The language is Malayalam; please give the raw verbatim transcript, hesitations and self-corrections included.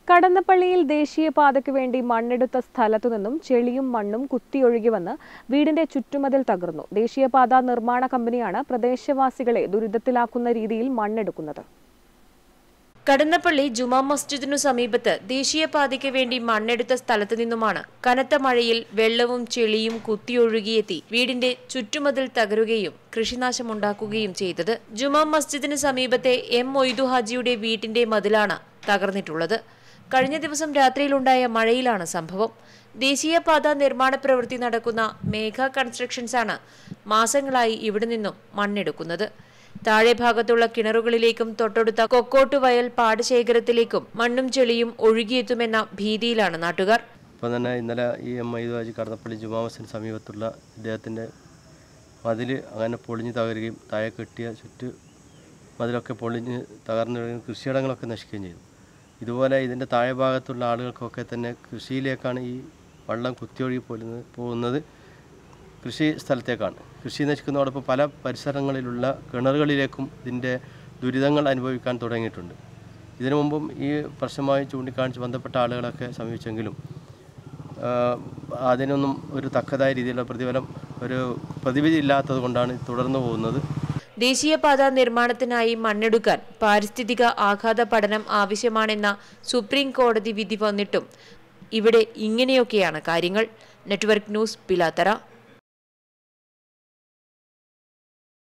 കടന്നപ്പള്ളിയിൽ ദേശീയപാതയ്ക്ക് വേണ്ടി മണ്ണെടുത്ത സ്ഥലത്തു നിന്നും ചെളിയും മണ്ണും കുത്തിയൊഴുകി വന്ന് വീടിന്റെ ചുറ്റുമതിൽ തകർന്നു. ദേശീയപാത നിർമ്മാണ കമ്പനിയാണ് പ്രദേശവാസികളെ ദുരിതത്തിലാക്കുന്ന രീതിയിൽ മണ്ണെടുക്കുന്നത്. കടന്നപ്പള്ളി ജുമാ മസ്ജിദിനു സമീപത്ത് ദേശീയപാതയ്ക്ക് വേണ്ടി മണ്ണെടുത്ത സ്ഥലത്തു നിന്നുമാണ് കനത്ത മഴയിൽ വെള്ളവും ചെളിയും കുത്തിയൊഴുകിയെത്തി വീടിന്റെ ചുറ്റുമതിൽ തകരുകയും കൃഷിനാശമുണ്ടാക്കുകയും ചെയ്തത്. ജുമാ മസ്ജിദിന് സമീപത്തെ എം മൊയ്തു ഹാജിയുടെ വീട്ടിന്റെ മതിലാണ് തകർന്നിട്ടുള്ളത്. കഴിഞ്ഞ ദിവസം രാത്രിയിലുണ്ടായ മഴയിലാണ് സംഭവം. ദേശീയപാത നിർമ്മാണ പ്രവൃത്തി നടക്കുന്ന മേഘ കൺസ്ട്രക്ഷൻസ് ആണ് മാസങ്ങളായി ഇവിടെ നിന്നും മണ്ണെടുക്കുന്നത്. താഴെ ഭാഗത്തുള്ള കിണറുകളിലേക്കും തൊട്ടടുത്ത കൊക്കോട്ടുവയൽ പാടശേഖരത്തിലേക്കും മണ്ണും ചെളിയും ഒഴുകിയെത്തുമെന്ന ഭീതിയിലാണ് നാട്ടുകാർ. ഇപ്പം തന്നെ ഇന്നലെ ഈ എം മൊയ്തു ഹാജി കടന്നപ്പള്ളി ജുമാ മസ്ജിദിന് സമീപത്തുള്ള ഇദ്ദേഹത്തിൻ്റെ മതിൽ അങ്ങനെ പൊളിഞ്ഞ് തകരുകയും താഴെ കെട്ടിയ ചുറ്റ് മതിലൊക്കെ പൊളിഞ്ഞ് തകർന്നു കൃഷിയിടങ്ങളൊക്കെ നശിക്കുകയും ചെയ്തു. ഇതുപോലെ ഇതിൻ്റെ താഴെ ഭാഗത്തുള്ള ആളുകൾക്കൊക്കെ തന്നെ കൃഷിയിലേക്കാണ് ഈ വെള്ളം കുത്തിയൊഴുകി പോലുന്നത് പോകുന്നത് കൃഷി സ്ഥലത്തേക്കാണ്. കൃഷി നശിക്കുന്നതോടൊപ്പം പല പരിസരങ്ങളിലുള്ള കിണറുകളിലേക്കും ഇതിൻ്റെ ദുരിതങ്ങൾ അനുഭവിക്കാൻ തുടങ്ങിയിട്ടുണ്ട്. ഇതിനു മുമ്പും ഈ പ്രശ്നമായി ചൂണ്ടിക്കാണിച്ച് ബന്ധപ്പെട്ട ആളുകളൊക്കെ സമീപിച്ചെങ്കിലും അതിനൊന്നും ഒരു തക്കതായ രീതിയിലുള്ള പ്രതിഫലം ഒരു പ്രതിവിധി ഇല്ലാത്തത് കൊണ്ടാണ് തുടർന്നു പോകുന്നത്. ദേശീയപാത നിർമ്മാണത്തിനായി മണ്ണെടുക്കാൻ പാരിസ്ഥിതിക ആഘാത പഠനം ആവശ്യമാണെന്ന സുപ്രീം കോടതി വിധി വന്നിട്ടും ഇവിടെ ഇങ്ങനെയൊക്കെയാണ് കാര്യങ്ങൾ. Network news, Pilathara.